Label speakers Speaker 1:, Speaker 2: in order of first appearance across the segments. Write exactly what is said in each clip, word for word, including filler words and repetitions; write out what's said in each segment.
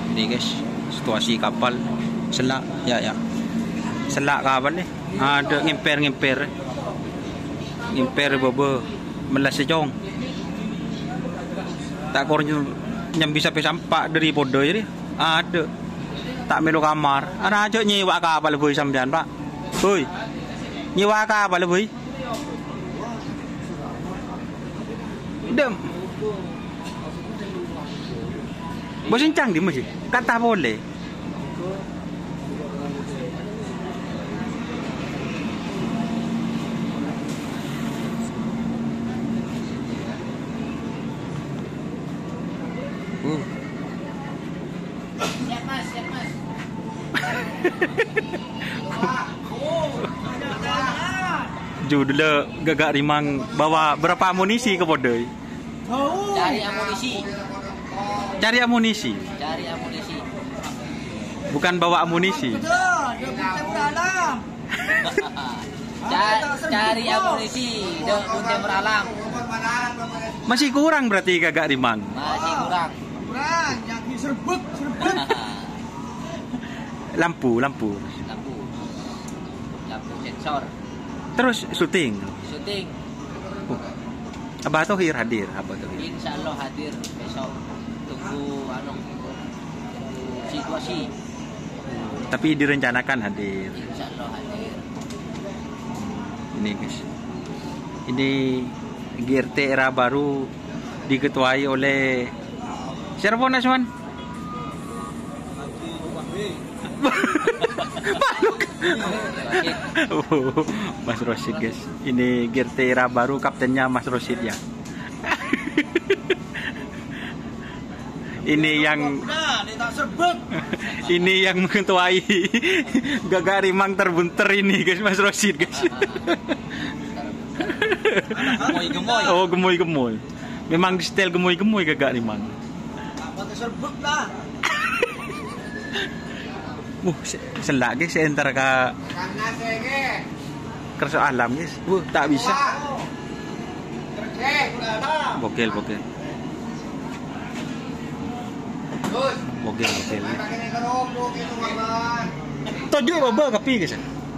Speaker 1: Ini guys, situasi kapal selak ya ya. Selak kapal ni. Ada ngemper-ngemper. Ngemper bobo melas sejong. Tak kornya yang bisa sampak dari podo jadi. Ada. Tak melu kamar. Ana aja nyewa kapal boy sampean, Pak. Boy. Nyewa kapal boy. Dem. Bosan cang di masih. Kata boleh. Uh.
Speaker 2: Siap mas, siap mas.
Speaker 1: Judul Gagak Rimang bawa berapa amunisi ke Podoi?
Speaker 2: Cari amunisi.
Speaker 1: Cari amunisi.
Speaker 2: Cari amunisi.
Speaker 1: Bukan bawa amunisi.
Speaker 2: Cari amunisi. Dek Bunte Meralam.
Speaker 1: Masih kurang berarti Gagak Rimang.
Speaker 2: Masih kurang.
Speaker 3: Kurang, yang diserbuk, serbuk.
Speaker 1: Lampu, lampu.
Speaker 2: Lampu. Lampu sensor.
Speaker 1: Terus syuting.
Speaker 2: Syuting.
Speaker 1: Abah Tohir hadir, Abah Tohir.
Speaker 2: Insya Allah hadir besok. Tunggu anu situasi.
Speaker 1: Tapi direncanakan hadir.
Speaker 2: Insya Allah hadir.
Speaker 1: Ini guys. Ini G R T era baru diketuai oleh siapa Naswan? Oh, Mas Rosid guys. Ini G R T era baru, kaptennya Mas Rosid ya. Ini yang ini yang mengetuai Gagak Rimang terbunter ini guys, Mas Rosid guys.
Speaker 2: Gemoy-gemoy.
Speaker 1: Oh, gemoy-gemoy. Memang di style gemoy-gemoy Gagak Rimang.
Speaker 3: Serbuk lah.
Speaker 1: Uh, selak guys antara ka kerso alam guys. Uh, tak bisa. Bokil, bokil. Bokil, bokil. Tojo baba kapi guys.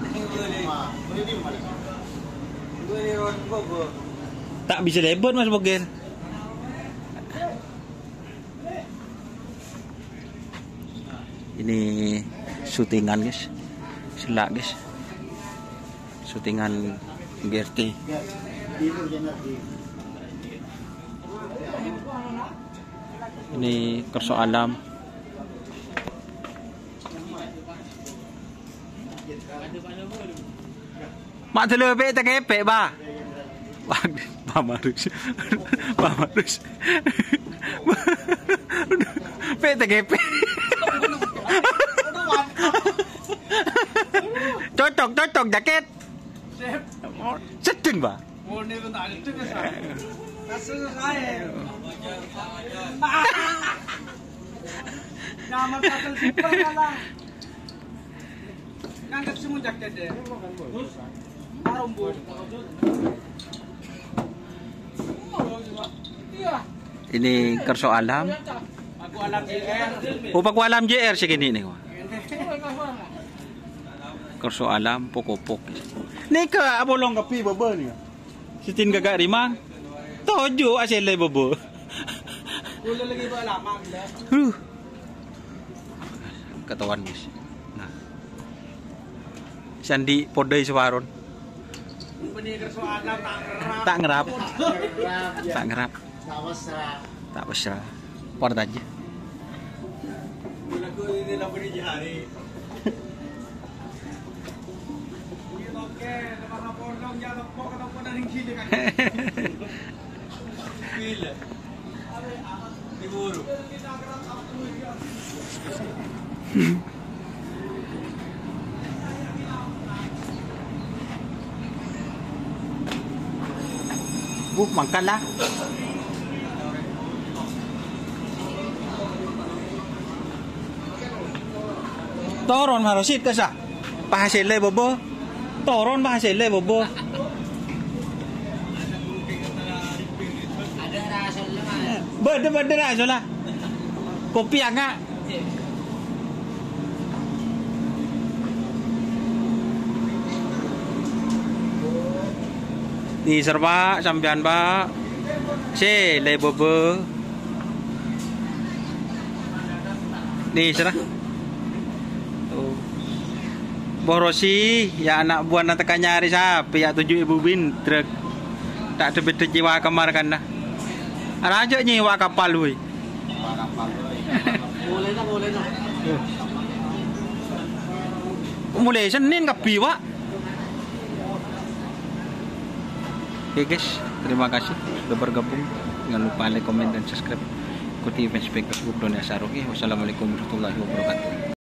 Speaker 1: Tak bisa lebot Mas Bokil. Ini syutingan guys, selak guys, syutingan G R T. Ini kerso alam. Mak terlebih tak kepek bah. Pak Marus, Pak Marus, P T G P. Cocok, cocok jaket. Sedeng bah.
Speaker 3: Nama kapal super kalah. Ngangkat semua jaket deh. Marombor.
Speaker 1: Ini kerso alam.
Speaker 3: Aku alam J R.
Speaker 1: Oh, paku alam J R segini nih. Kerso alam pokok-pok. Nih ke abolong kapi baba nih. Sitin Gagak Rimang. Tojo asile baba.
Speaker 3: Boleh lagi bawa lama gila.
Speaker 1: Huh. Ketahuan guys. Nah. Sandi podai sewaron.
Speaker 3: Penikir soal alam
Speaker 1: Tak
Speaker 3: tak ngerap.
Speaker 1: ngerap. Tak ngerap.
Speaker 3: Tak wasra.
Speaker 1: Tak pasrah. Port aja.
Speaker 3: Lagu ini lagu ini jari. Oke, lepas pondong jangan pok atau pondong yang sini kan. Gila. Diburu.
Speaker 1: Bu, makan lah. Toron harosit ka sa. Pahasile bobo. Toron pahasile bobo.
Speaker 2: Ada rasa lemah.
Speaker 1: Beda beda lah solah. Kopi agak. Ni serba sampean Pak. Se le bobo. Ni serah. Tuh. Borosi ya anak buah nanti nyari sapi ya tujuh ibu bin truk. Tak ada jiwa kamar kan dah. Ada aja nyewa kapal woi.
Speaker 2: Boleh tak, boleh tak.
Speaker 1: Mulai Senin kapi Pak. Oke guys, terima kasih sudah bergabung. Jangan lupa like, komen, dan subscribe. Ikuti fanspage Facebook Doni Asaroki. Wassalamualaikum warahmatullahi wabarakatuh.